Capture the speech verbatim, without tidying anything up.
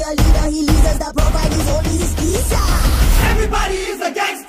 the leader, he leads us, the profile is only his pizza. Everybody is a gangster.